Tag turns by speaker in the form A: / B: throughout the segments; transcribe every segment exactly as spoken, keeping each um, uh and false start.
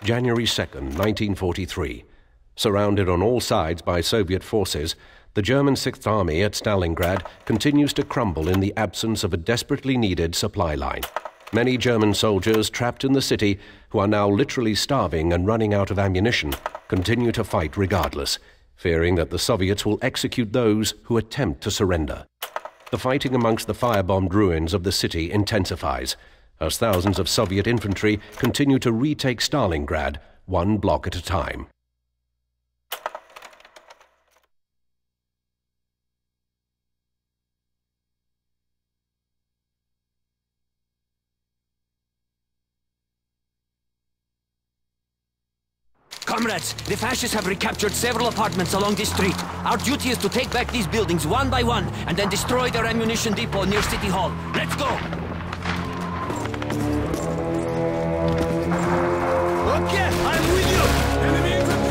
A: January second, nineteen forty-three. Surrounded on all sides by Soviet forces, the German Sixth Army at Stalingrad continues to crumble in the absence of a desperately needed supply line. Many German soldiers trapped in the city, who are now literally starving and running out of ammunition, continue to fight regardless, fearing that the Soviets will execute those who attempt to surrender. The fighting amongst the firebombed ruins of the city intensifies, as thousands of Soviet infantry continue to retake Stalingrad, one block at a time.
B: Comrades, the fascists have recaptured several apartments along this street. Our duty is to take back these buildings one by one and then destroy their ammunition depot near City Hall. Let's go! Okay, I'm with you! Enemy infantry!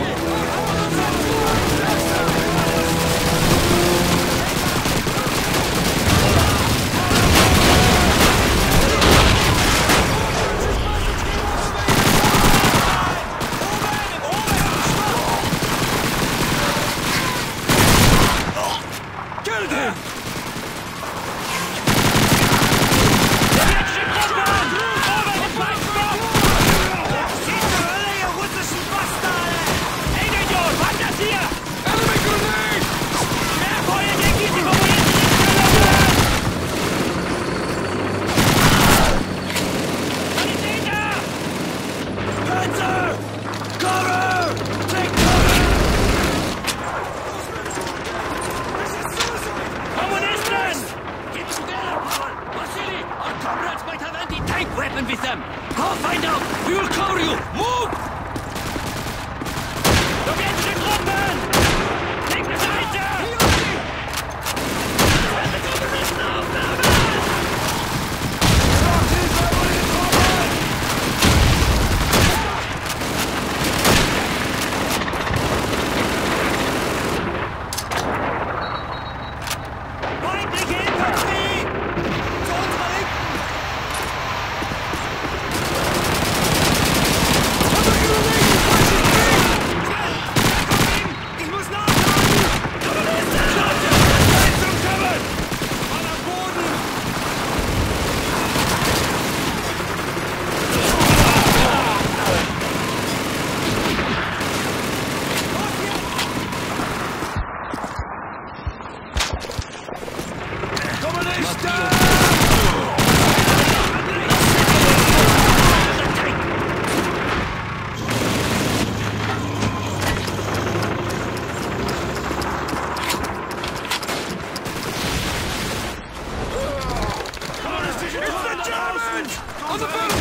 B: With them! Go find out! We will cover you! Move! Sowjetische Truppen! Linke Seite! Feindliche Infanterie! Zu unserer Linken! On the boat!